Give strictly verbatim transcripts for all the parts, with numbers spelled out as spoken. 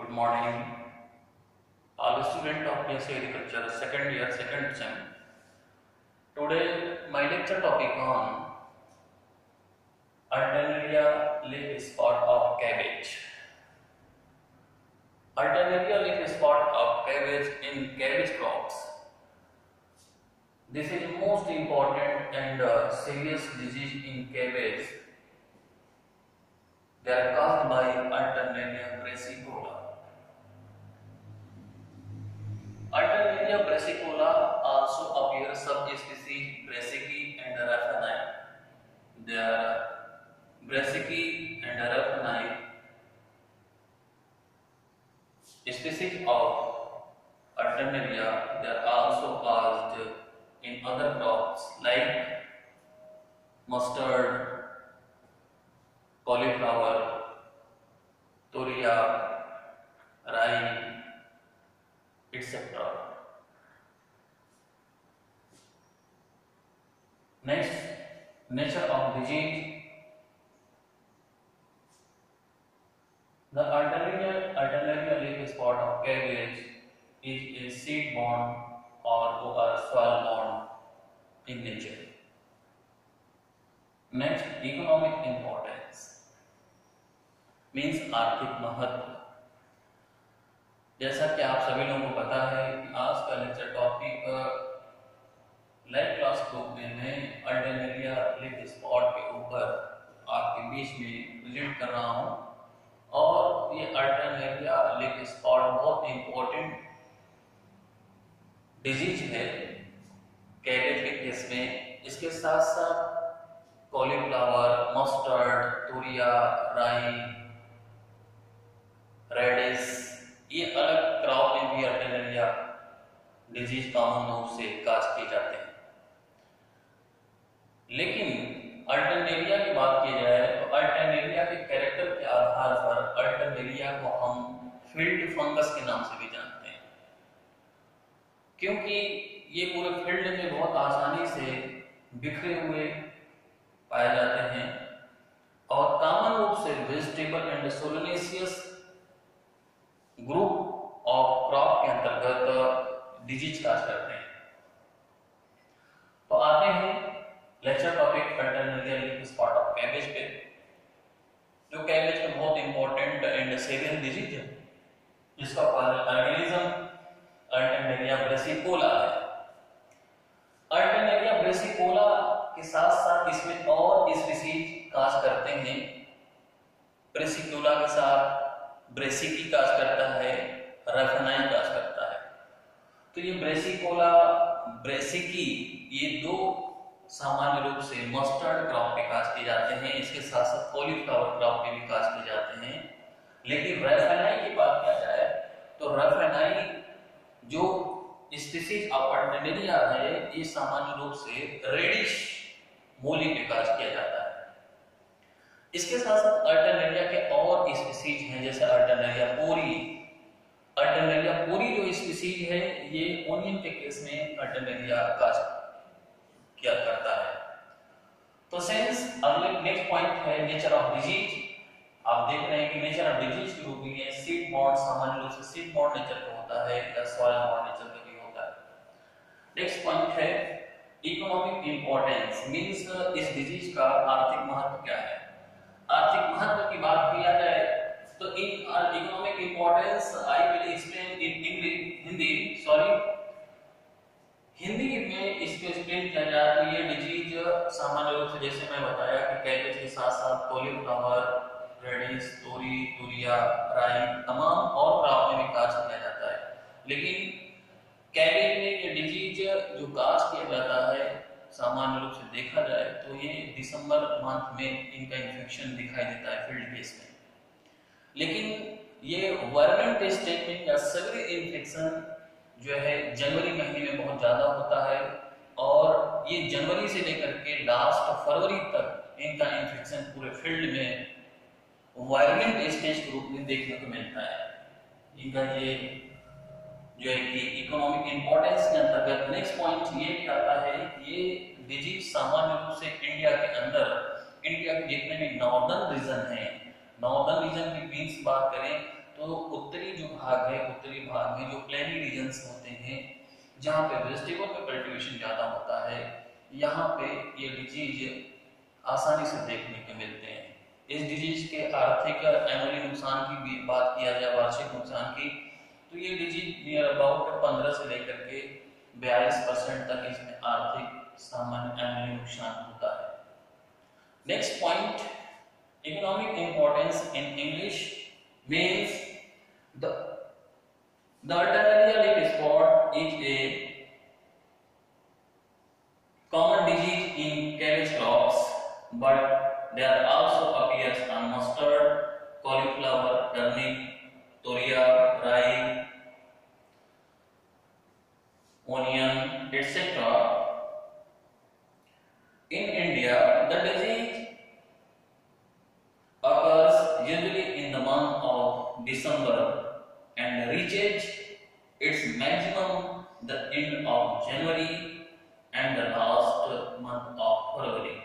Good morning, all students of B S c Agriculture, second year, second sem. Today, my lecture topic on Alternaria leaf spot of cabbage. Alternaria leaf spot of cabbage in cabbage crops. This is most important and uh, serious disease in cabbage. They are caused by Alternaria brassicola. Alternaria brassicola also appears subspecies Brassicae and Raphani. They are Brassicae and Raphani species of Alternaria. They are also caused in other crops like mustard, cauliflower, turia, rye, et cetera. Next, nature of disease. The Alternaria, Alternaria leaf spot of cabbage is a seed-borne or, or soil-borne in nature. Next, economic importance means आर्थिक महत्व. जैसा कि आप सभी लोगों को पता है कि आज का lecture topic live class group में अल्टरनेरिया लीफ स्पॉट के ऊपर आपके बीच में प्रेजेंट कर रहा हूं. और ये अल्टरनेरिया लीफ स्पॉट बहुत इंपॉर्टेंट डिजीज है कैबेज के केस में. इसके साथ साथ कॉलीफ्लावर, मस्टर्ड, तुरिया, राई, रेडिश, ये अलग क्रॉप में भी अल्टरनेरिया डिजीज कॉमन रूप से काज किए जाते हैं. लेकिन अल्टरनेरिया की बात की जाए तो अल्टरनेरिया के कैरेक्टर के आधार पर अल्टरनेरिया को हम फील्ड फंगस के नाम से भी जानते हैं, क्योंकि ये पूरे फील्ड में बहुत आसानी से बिखरे हुए पाए जाते हैं और कॉमन रूप से vegetable and solanaceous group of crop के अंतर्गत डिजीज काज करते हैं. तो आते हैं lecture topic alternaria leaf spot of cabbage पे, जो कैबेज का बहुत इंपॉर्टेंट एंड सीरियस डिजीज है, जिसका ऑर्गेनिज्म अल्टरनेरिया ब्रेसिकोला है. अल्टरनेरिया ब्रेसिकोला के साथ साथ इसमें और स्पीशीज काज करते हैं. ब्रेसिकोला के साथ ब्रेसिकी काज करता है, राफेनाई काज करता है. तो ये ब्रेसिकोला, ब्रेसिकी, ये दो सामान्य रूप से मस्टर्ड क्रॉप पे काज किए जाते हैं. इसके साथ साथ कॉलीफ्लावर क्रॉप पे भी काज किए जाते हैं. लेकिन राफेनाई की बात किया जाए तो राफेनाई जो स्पीशीज ऑफ अल्टरनेरिया है, ये सामान्य रूप से रेडिश मूली पे काज किया जाता है. इसके साथ साथ अल्टरनेरिया के और स्पीशीज हैं, जैसे अल्टरनेरिया पोरी. अल्टरनेरिया पोरी जो स्पीशीज है, ये ओनियन के केस में अल्टरनेरिया काज किया करता है. तो सेंस अगले नेक्स्ट पॉइंट है नेचर ऑफ डिजीज. आप देख रहे हैं कि नेचर ऑफ डिजीज के रूप में सीड बॉर्न सामान्य रूप से सीड बॉर्न नेचर का होता है या सॉइल बॉर्न नेचर का भी होता है. नेक्स्ट पॉइंट है इकोनॉमिक इंपॉर्टेंस मींस इस डिजीज का आर्थिक महत्व क्या है. आर्थिक महत्व की बात किया जाए तो in economic importance I will explain in English Hindi sorry Hindi में इसको एक्सप्लेन किया जाए तो ये डिजीज सामान्य रूप से जैसे मैं बताया कि कैबेज के साथ साथ कॉलीफ्लावर, रेडिश, तोरी, तुरिया, राई, तमाम और क्रॉप में भी काज किया जाता है. लेकिन कैबेज में ये डिजीज जो काज किया जाता है सामान्य रूप से देखा जाए तो ये दिसंबर मंथ में इनका इन्फेक्शन दिखाई देता है फील्ड केस में. लेकिन ये वायरलेंट स्टेज में या सीवियर इन्फेक्शन जो है जनवरी महीने में बहुत ज्यादा होता है और ये जनवरी से लेकर के लास्ट फरवरी तक इनका इन्फेक्शन पूरे फील्ड में वायरलेंट स्टेज के रूप में देखने को मिलता है. इनका ये जो है कि इकोनॉमिक इंपॉर्टेंस के अंतर्गत नेक्स्ट पॉइंट ये भी आता है कि ये डिजीज सामान्य रूप से इंडिया के अंदर, इंडिया के जितने भी नॉर्दर्न रीजन है, नॉर्दर्न रीजन की मीन्स बात करें तो उत्तरी जो भाग है, उत्तरी भाग में जो प्लेनी रीजन्स होते हैं जहाँ पे वेजिटेबल का कल्टीवेशन ज़्यादा होता है, यहाँ पे ये डिजीज आसानी से देखने को मिलते हैं। इस डिजीज के आर्थिक एनुअली नुकसान की भी बात किया जाए, वार्षिक नुकसान की, तो ये डिजीज नियर अबाउट पंद्रह से लेकर के बयालीस परसेंट तक इसमें आर्थिक सामान्य एनुअली नुकसान होता है। Next point, economic importance in English means the the Alternaria leaf spot is a common disease in cabbage crops, but there also appears on mustard, cauliflower, turnip, toria, rye, onion, et cetera. In India, the disease occurs usually in the month of December and reaches its maximum the end of January and the last month of February.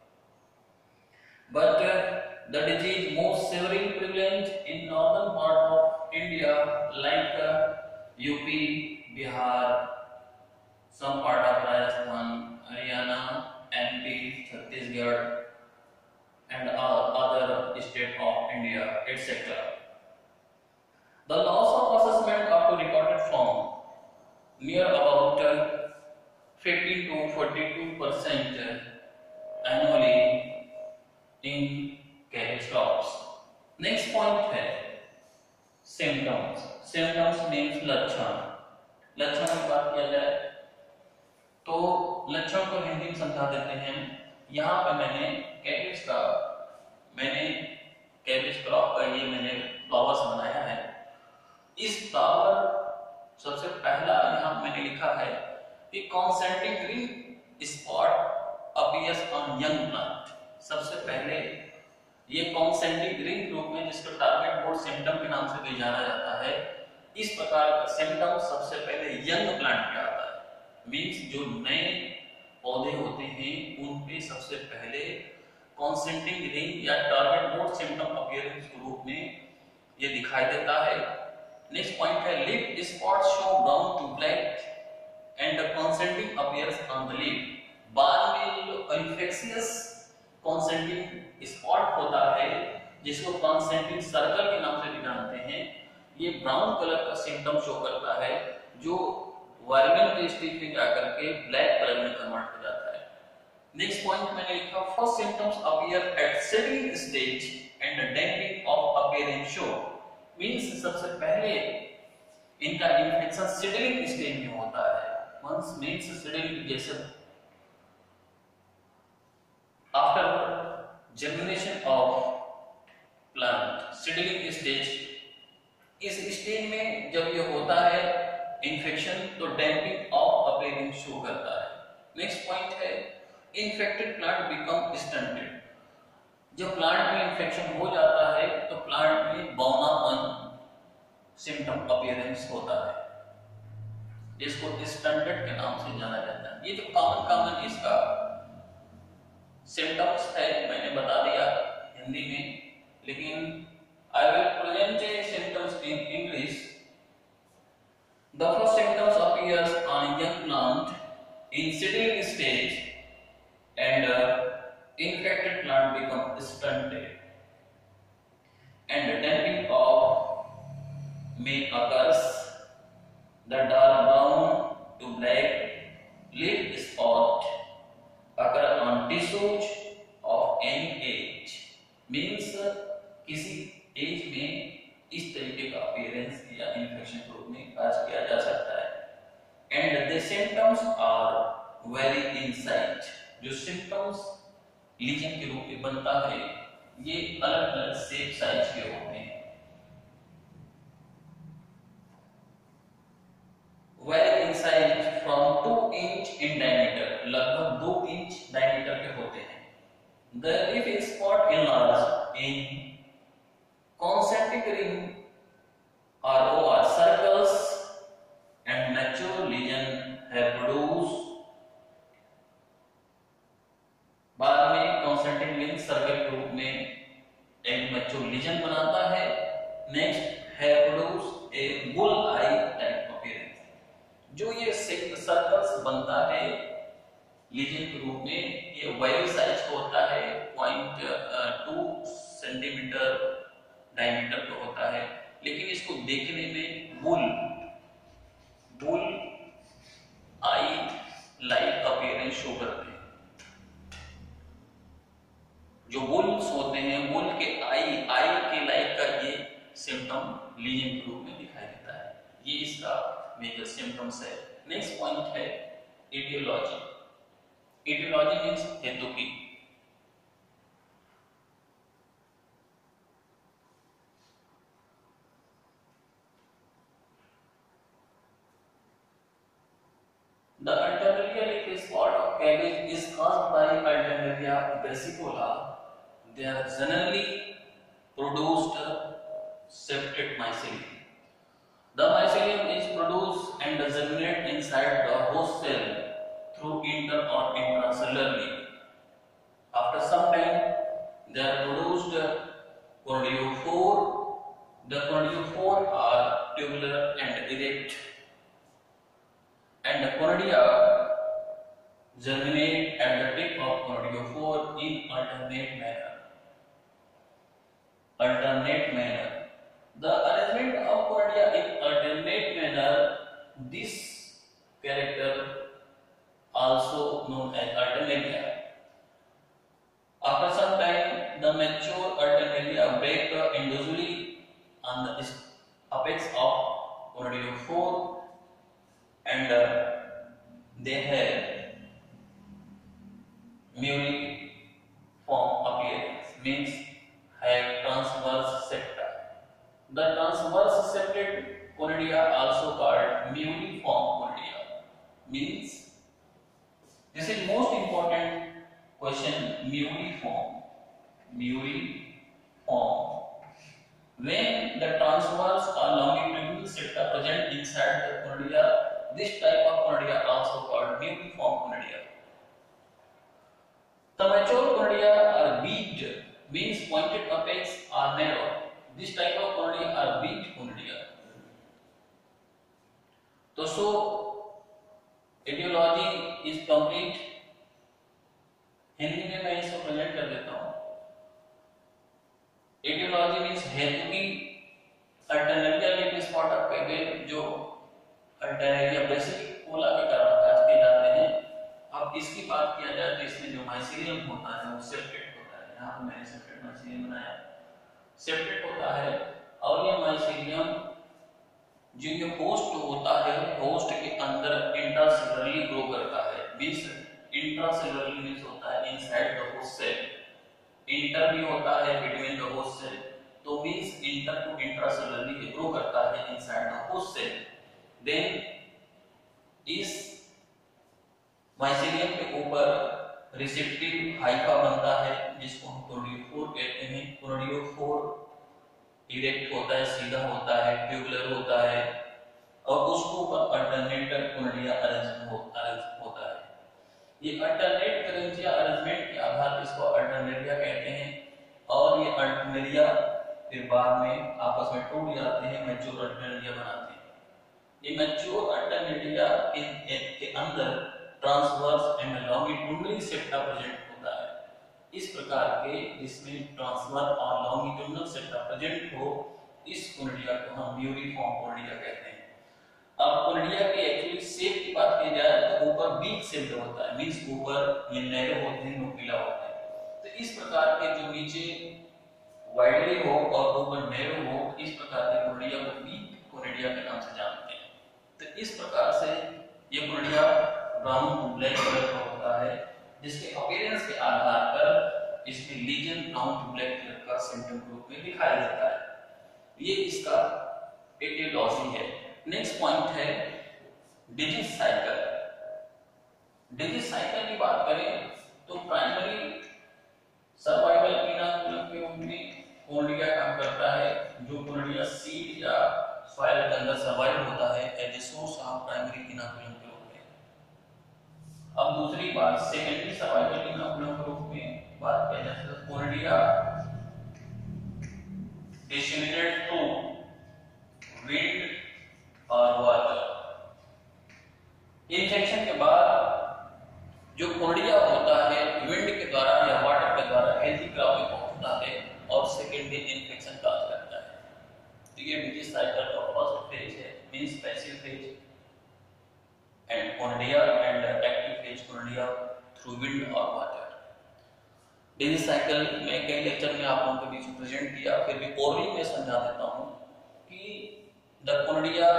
But uh, the disease most severely prevalent in northern part of India like uh, U P, Bihar, some part of Rajasthan, Haryana, M P, Chhattisgarh and other states of India, et cetera. The loss of assessment up to recorded form near about fifteen to forty-two percent annually in cabbage crops. Next point है symptoms. Symptoms means लक्षण. लक्षण की बात किया जाए तो लक्षण को हिंदी में समझा देते हैं। यहाँ पे मैंने कैबेज का मैंने कैबेज क्रॉप का ये मैंने फ्लावर्स बनाया है। इस फ्लावर सबसे पहला यहाँ मैंने लिखा है कि concentric ring spot appears on young plant। सबसे पहले ये concentric ring रूप में जिसको टारगेट बोर्ड सिम्टम के नाम से भी जाना जाता है, इस प्रकार का सिम्टम सबसे पहले यंग प्लांट पे आता है। मीन्स जो नए पौधे होते हैं उन पे सबसे पहले concentric ring या टारगेट बोर्ड सिम्टम अपीयरेंस के रूप में ये दिखाई देता है। नेक्स्ट पॉइंट है leaf spots show brown to black and the concentric appears on the leaf। बाल में जो इंफेक्शियस concentric स्पॉट होता है जिसको concentric सर्कल के नाम से भी जानते हैं, ये ब्राउन कलर का सिम्टम शो करता है जो वायरल स्टेज पे जाकर के ब्लैक कलर में कन्वर्ट हो जाता है। नेक्स्ट पॉइंट मैंने लिखा first symptoms appear at setting stage and damping off appearance show. Means सबसे पहले इनका इन्फेक्शन सीडलिंग स्टेज में होता है। वंस मींस सीडलिंग जैसे after germination of plant seedling stage, इस स्टेज में जब ये होता है इन्फेक्शन तो डैम्पिंग ऑफ अपीयरेंस शो करता है। नेक्स्ट पॉइंट है इन्फेक्टेड प्लांट बिकम स्टंटेड। जब प्लांट में इन्फेक्शन हो जाता है तो प्लांट में बौनापन सिम्टम अपीयरेंस होता है जिसको स्टंटेड के नाम से जाना जाता है। ये जो कॉमन कॉमन इसका सिम्टम्स है मैंने बता दिया हिंदी में, लेकिन I will present symptoms in English. The first symptoms appears on young plant in seedling stage and uh, infected plant become stunted and damping of may occurs. The dark brown to black leaf spot occur on tissues of any age। Means किसी age में इस तरीके का appearance या infection रूप में काज किया जा सकता है। And the symptoms are vary in size। जो सिम्टम्स लीजन के रूप में बनता है ये अलग अलग शेप साइज के होते हैं। Vary in size from two inch in diameter, लगभग दो इंच डायमीटर के होते हैं। The leaf spot enlarge in concentric ring or oval circles and mature lesion have produced। बाद में concentric ring सर्कल के रूप में एक मैच्योर लीजन बनाता है। नेक्स्ट है जो ये सर्कल्स बनता है लीजन के रूप में, ये वायु साइज का होता है, पॉइंट टू सेंटीमीटर डायमीटर का होता है, लेकिन इसको देखने में bull bull eye like appearance show करते हैं। जो बुल्स होते हैं, बुल के आई आई के लाइक का ये सिम्टम लीजन के रूप में दिखाई देता है। ये इसका मेजर सिम्टम्स है। नेक्स्ट पॉइंट है एटियोलॉजी। एटियोलॉजी मीन्स हेतु की। The Alternaria leaf spot of cabbage is caused by Alternaria brassicola. They are generally produced septate mycelium. The mycelium is produced and germinate inside the host cell through inter or intracellularly. After some time, they are produced conidiophore. The conidiophore are tubular and erect, and the conidia germinate at the tip of conidiophore in alternate manner. Alternate manner. The arrangement of conidia in alternate manner, this character also known as alternaria. After some time, the mature alternaria break individually on the apex of conidiophore, and uh, they have multiform appearance, means have transverse septa. The transverse septate conidia, also called multiform conidia, means this is most important question. Multiform, multiform. When the transverse or longitudinal septa present inside the conidia, this type of conidia also called multiform conidia. The mature conidia are beaked, means pointed apex are narrow. This type of conidia are beaked conidia. So, so etiology is complete. Hindi में मैं इसको present कर देता हूँ। Aetiology means हेतु की। Alternaria leaf spot of cabbage जो alternaria brassicicola के कारण काज किए जाते हैं। अब इसकी बात किया जाए तो इसमें जो माइसीलियम होता है वो सेप्टेट होता है। यहाँ पर मैंने सेप्टेट माइसीलियम बनाया, सेप्टेट होता है। और ये माइसीलियम जो ये होस्ट होता है, होस्ट के अंदर इंट्रासेलुलरली ग्रो करता है। मींस इंट्रासेलुलरली मींस होता है inside the host cell. Inter भी होता है बिटवीन द होस्ट सेल, तो means inter to intracellularly grow करता है inside the host cell. Then इस माइसीलियम के ऊपर रिसेप्टिव हाइफा बनता है जिसको हम कोनिडियोफोर कहते हैं। कोनिडियोफोर इरेक्ट होता है, सीधा होता है, ट्यूबुलर होता है और उसके ऊपर अल्टरनेटर कोनिडिया अरेंजमेंट होता है। ये अल्टरनेट कोनिडिया अरेंजमेंट के आधार पर इसको अल्टरनेरिया कहते हैं। और ये अल्टरनेरिया फिर बाद में आपस में टूट जाते हैं, मैच्योर अल्टरनेरिया बनाते हैं। ये मैच्योर अल्टरनेरिया के अंदर transverse and longitudinal septa present होता है। इस प्रकार के जिसमें ट्रांसवर्स और लॉन्गिट्यूडिनल सेप्टा प्रेजेंट हो, इस कोनिडिया को हम म्यूरिफॉर्म कोनिडिया कहते हैं। अब कोनिडिया के एक्चुअली शेप की बात की जाए तो ऊपर बीक शेप होता है, मींस ऊपर ये नैरो होते हैं, नुकीला होता है। तो इस प्रकार के जो नीचे वाइडली हो और ऊपर नैरो हो, इस प्रकार के कोनिडिया को बीक कोनिडिया के नाम से जानते हैं। तो इस प्रकार से ये conidia brown to black colour का होता है, जिसके अपीयरेंस के आधार पर इसमें lesion brown to black colour का सिम्टम के रूप में दिखाई देता है। ये इसका एटियोलॉजी है। नेक्स्ट पॉइंट है डिजीज साइकिल। डिजीज साइकिल की बात करें तो प्राइमरी सर्वाइवल इनोकुलम के रूप में कोनिडिया काम करता है, जो कोनिडिया सीड या सॉइल के अंदर सर्वाइव होता है as a source of primary inoculum के रूप में। अब दूसरी बात सेकेंडरी सर्वाइवल इनोकुलम के रूप में बात किया जाए तो कोनिडिया डिसेमिनेट थ्रू विंड और वाटर। जो कोर्डिया होता है विंड के द्वारा या वाटर के द्वारा हेल्दी क्रॉप में पहुंचता है और सेकेंडरी इन्फेक्शन काज करता है। तो ये डिजीज साइकिल का फर्स्ट फेज है, means passive phase, and conidia and active phase conidia through wind और वाटर। डिजीज साइकिल में कई लेक्चर में आप लोगों के बीच में प्रेजेंट किया, फिर भी ओरली में समझा देता हूं कि the conidia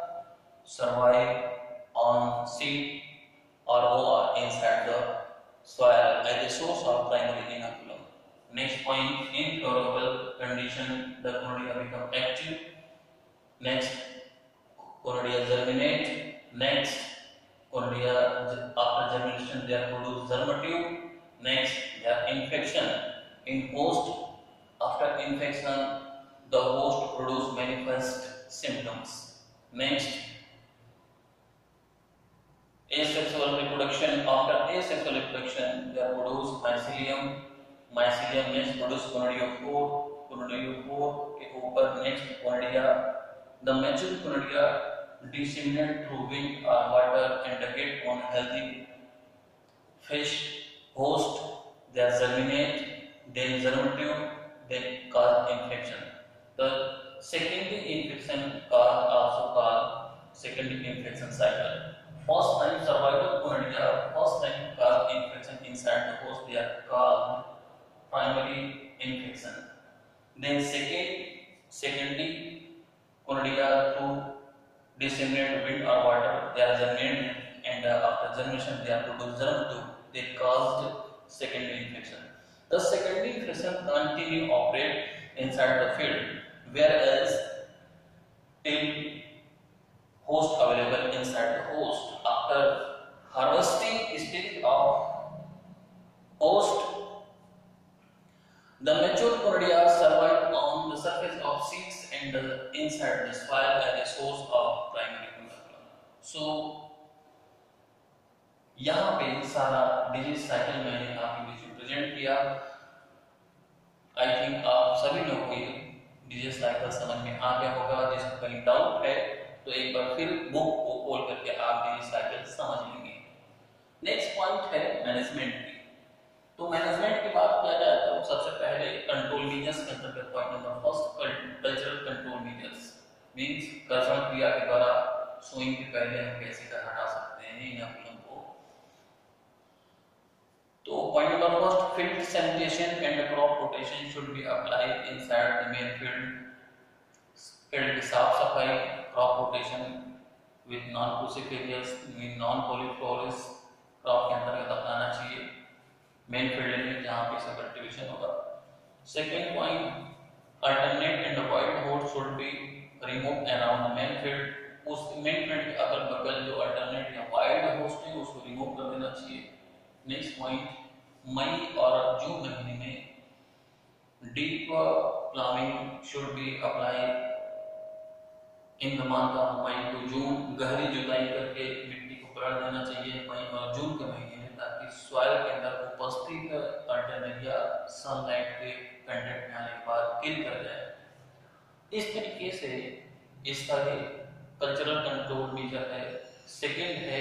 survive on seed or who are inside the soil as a source of primary inoculum. Next point, in favorable condition the conoidea become active. Next, conoidea germinate. Next, conoidea after germination they are produce germ tube. Next, they are infection in host. After infection the host produce manifest symptoms. Next, asexual reproduction. After asexual reproduction they are produce mycelium. Mycelium next produce conidiophore. Conidiophore के ऊपर next conidia. The mature conidia disseminate through wind or water and get on healthy fish host. They germinate, then germ tube, then cause infection. The secondary infection cause also called secondary infection cycle. First time survival conoidea, first time cause infection inside the host, they are called primary infection. Then second, secondary conoidea to disseminate wind or water, they are germinated, and uh, after germination they are produced germ tube. They caused secondary infection. The secondary infection continue operate inside the field, whereas till host available inside the host. After harvesting stage of host, the mature conoidea survive on the surface of seeds and the inside the soil as a source of primary inoculum. So यहाँ पे सारा disease cycle मैंने आपके बीच में present किया। I think आप सभी लोगों को डिजीज साइकिल समझ में आ गया होगा। जिसको कहीं डाउट है तो एक बार फिर बुक को खोल करके आप डिजीज साइकिल समझ लेंगे। नेक्स्ट पॉइंट है मैनेजमेंट की। तो मैनेजमेंट की बात किया जाए तो सबसे पहले कंट्रोल मीजर्स के अंतर्गत point number first, cultural control measures means कर्षण क्रिया के द्वारा सोइंग के पहले हम कैसे कर हटा सकते हैं इनोकुलम को। तो point number first, field sanitation and crop rotation should be applied inside the main field. Field की साफ सफाई, crop rotation with non cruciferous mean non polyflorous crop के अंतर्गत अपनाना चाहिए मेन फील्ड में जहां पे इसका कल्टीवेशन होगा। Second point, alternate and avoid host should be remove around the main field. उस मेन फील्ड के अगल बगल जो अल्टरनेट या वाइल्ड होस्ट है उसको रिमूव कर देना चाहिए। नेक्स्ट पॉइंट, मई और जून महीने में deep ploughing should be apply in the month of May to June. गहरी जुताई करके मिट्टी को पलट देना चाहिए मई और जून के महीने में, ताकि सॉइल के अंदर उपस्थित अल्टरनेरिया सनलाइट के कांटेक्ट में आने के बाद किल कर जाए। इस तरीके से इसका भी कल्चरल कंट्रोल मेजर है। सेकेंड है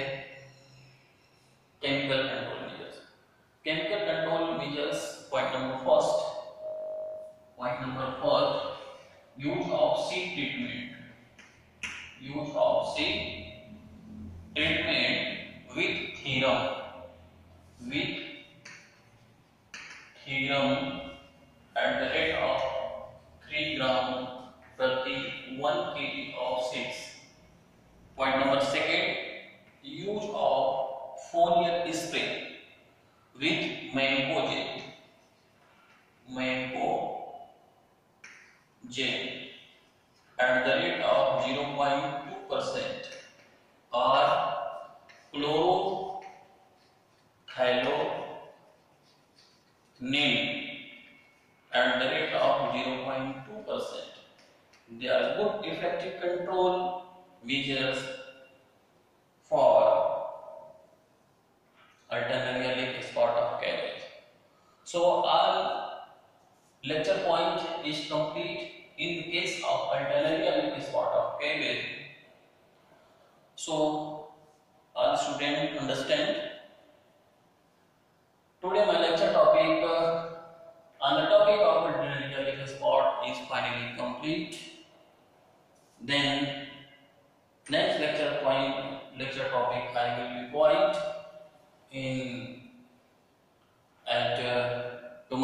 chemical control measures. Chemical control measures point number first, point number first, use of seed treatment. Use of seed treatment with therum, with therum at the rate of three gram प्रति one kilogram of seeds. Point number second, use of foliar spray with mancozeb, mancozeb at the rate of zero point two percent or chlorothalonil at the rate of zero point two percent. They are good effective control measures for alternaria leaf spot of cabbage. So our lecture point is complete. In the case of alternaria leaf spot of cabbage, so all students understand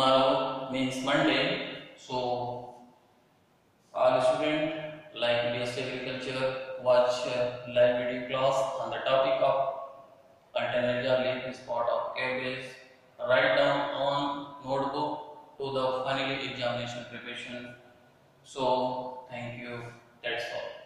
tomorrow means Monday. So all students like B S c Agriculture watch uh, live video class on the topic of alternative leaf spot of cabbage. Write down on notebook to the final examination preparation. So thank you. That's all.